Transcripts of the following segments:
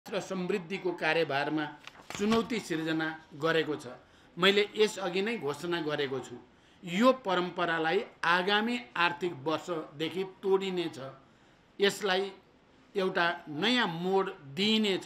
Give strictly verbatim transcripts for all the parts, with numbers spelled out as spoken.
र समृद्धिको कार्यभारमा चुनौती सिर्जना गरेको छ। मैले यसअघि नै घोषणा गरेको छु, यो परम्परालाई आगामी आर्थिक वर्षदेखि तोडिनेछ। यसलाई एउटा नयाँ मोड दिइनेछ।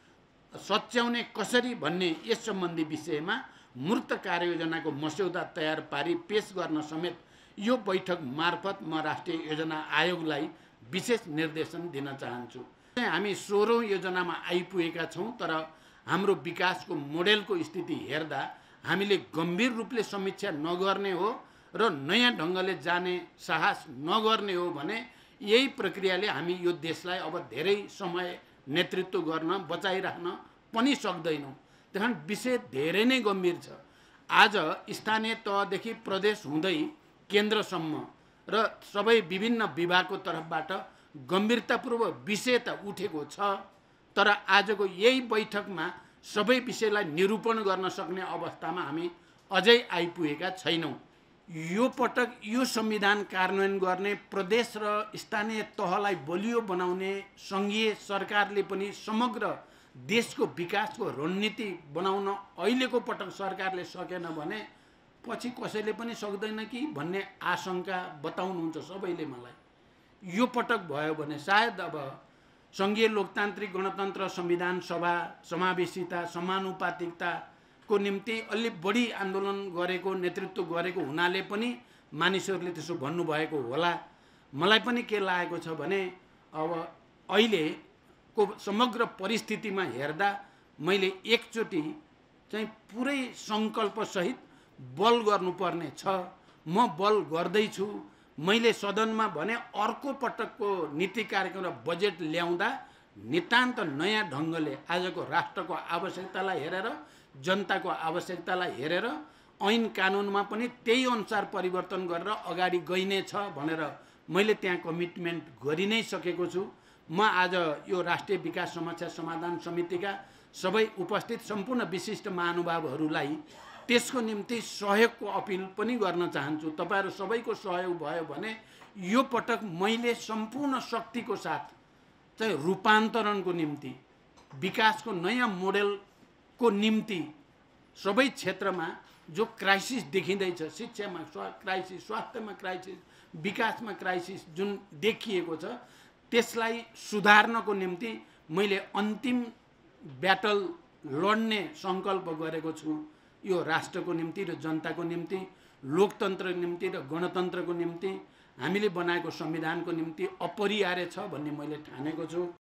सच्याउने कसरी भन्ने यस सम्बन्धी विषयमा मूर्त कार्ययोजनाको मस्यौदा तयार पारी पेश गर्न समेत यो बैठक मार्फत म राष्ट्रिय योजना आयोगलाई विशेष निर्देशन दिन चाहन्छु। हामी सोह्रौं योजनामा आइपुगेका छौं, तर हाम्रो विकासको मोडेलको स्थिति हेर्दा हामीले गम्भीर रूपले समीक्षा नगर्ने हो र नयाँ ढङ्गले जाने साहस नगर्ने हो भने यही प्रक्रियाले हामी यो देशलाई अब धेरै समय नेतृत्व गर्न बचाइराख्न पनि सक्दैनौँ। त्यसकारण विषय धेरै नै गम्भीर छ। आज स्थानीय तहदेखि प्रदेश हुँदै केन्द्रसम्म र सबै विभिन्न विभागको तर्फबाट गम्भीरतापूर्वक विषय त उठेको छ, तर आजको यही बैठकमा सबै विषयलाई निरूपण गर्न सक्ने अवस्थामा हामी अझै आइपुगेका छैनौँ। यो पटक यो संविधान कार्यान्वयन गर्ने प्रदेश र स्थानीय तहलाई बलियो बनाउने सङ्घीय सरकारले पनि समग्र देशको विकासको रणनीति बनाउन अहिलेको पटक सरकारले सकेन भने पछि कसैले पनि सक्दैन कि भन्ने आशंका बताउनुहुन्छ सबैले मलाई। यो पटक भयो भने सायद अब सङ्घीय लोकतान्त्रिक गणतन्त्र संविधान सभा समावेशिता समानुपातिकताको निम्ति अलि बढी आन्दोलन गरेको नेतृत्व गरेको हुनाले पनि मानिसहरूले त्यसो भन्नुभएको होला। मलाई पनि के लागेको छ भने अब अहिलेको समग्र परिस्थितिमा हेर्दा मैले एकचोटि चाहिँ पुरै सङ्कल्पसहित बल गर्नुपर्ने छ। म बल गर्दैछु। मैले सदनमा भने अर्को पटकको नीति कार्यक्रम र बजेट ल्याउँदा नितान्त नयाँ ढङ्गले आजको राष्ट्रको आवश्यकतालाई हेरेर जनताको आवश्यकतालाई हेरेर ऐन कानुनमा पनि त्यही अनुसार परिवर्तन गरेर अगाडि गइनेछ भनेर मैले त्यहाँ कमिटमेन्ट गरि नै सकेको छु। म आज यो राष्ट्रिय विकास समस्या समाधान समितिका सबै उपस्थित सम्पूर्ण विशिष्ट महानुभावहरूलाई त्यसको निम्ति सहयोगको अपिल पनि गर्न चाहन्छु। तपाईहरु सबैको सहयोग भयो भने यो पटक मैले सम्पूर्ण शक्तिको साथ चाहिँ रूपान्तरणको निम्ति विकासको नयाँ मोडेलको निम्ति सबै क्षेत्रमा जो क्राइसिस देखिँदैछ, शिक्षामा क्राइसिस, स्वास्थ्यमा क्राइसिस, विकासमा क्राइसिस जुन देखिएको छ त्यसलाई सुधार्नको निम्ति मैले अन्तिम ब्याटल लड्ने सङ्कल्प गरेको छु। यो राष्ट्रको निम्ति र जनताको निम्ति, लोकतन्त्रको निम्ति र गणतन्त्रको निम्ति, हामीले बनाएको संविधानको निम्ति अपरिहार्य छ भन्ने मैले ठानेको छु।